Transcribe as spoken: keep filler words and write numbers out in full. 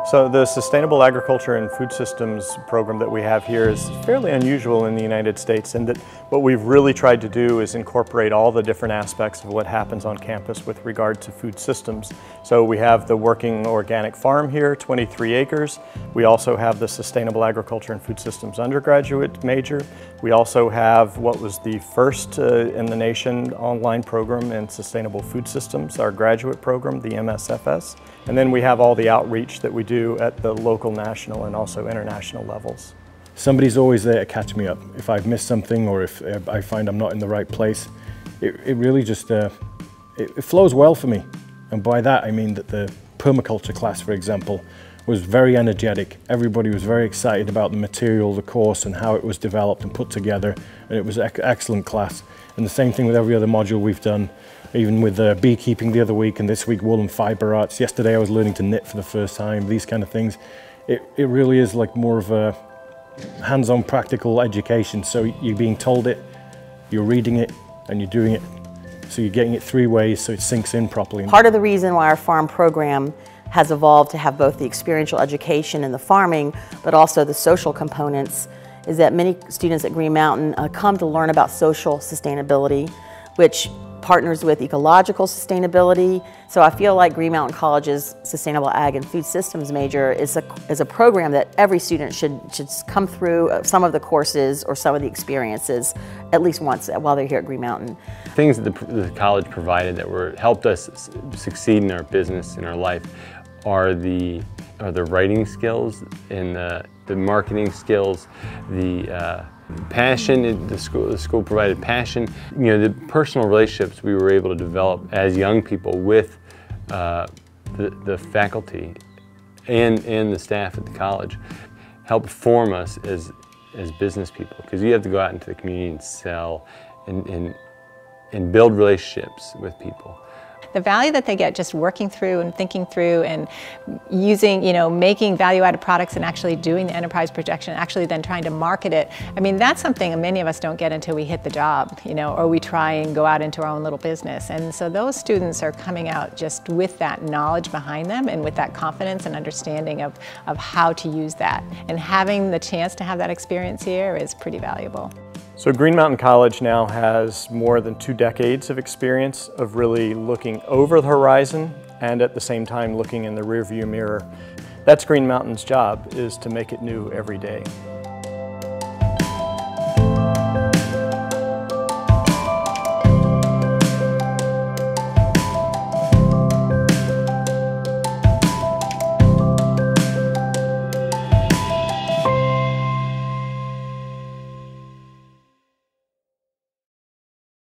So the Sustainable Agriculture and Food Systems program that we have here is fairly unusual in the United States, in that what we've really tried to do is incorporate all the different aspects of what happens on campus with regard to food systems. So we have the working organic farm here, twenty-three acres. We also have the Sustainable Agriculture and Food Systems undergraduate major. We also have what was the first uh, in the nation online program in Sustainable Food Systems, our graduate program, the M S F S. And then we have all the outreach that we do at the local, national, and also international levels. Somebody's always there to catch me up. If I've missed something or if I find I'm not in the right place, it, it really just, uh, it, it flows well for me. And by that I mean that the permaculture class, for example, was very energetic. Everybody was very excited about the material, the course, and how it was developed and put together. And it was an excellent class. And the same thing with every other module we've done, even with uh, beekeeping the other week, and this week wool and fiber arts. Yesterday I was learning to knit for the first time, these kind of things. It, it really is like more of a hands-on practical education. So you're being told it, you're reading it, and you're doing it. So you're getting it three ways so it sinks in properly. Part of the reason why our farm program has evolved to have both the experiential education in the farming, but also the social components, is that many students at Green Mountain uh, come to learn about social sustainability, which partners with ecological sustainability. So I feel like Green Mountain College's Sustainable Ag and Food Systems major is a, is a program that every student should, should come through some of the courses or some of the experiences at least once while they're here at Green Mountain. Things that the, the college provided that were helped us succeed in our business, in our life, are the, are the writing skills and the, the marketing skills, the uh, passion. The school, the school provided passion. You know, the personal relationships we were able to develop as young people with uh, the, the faculty and, and the staff at the college helped form us as, as business people, because you have to go out into the community and sell and, and, and build relationships with people. The value that they get just working through and thinking through and using, you know, making value-added products and actually doing the enterprise projection, actually then trying to market it. I mean, that's something many of us don't get until we hit the job, you know, or we try and go out into our own little business. And so those students are coming out just with that knowledge behind them and with that confidence and understanding of, of how to use that. And having the chance to have that experience here is pretty valuable. So Green Mountain College now has more than two decades of experience of really looking over the horizon and at the same time looking in the rearview mirror. That's Green Mountain's job, is to make it new every day.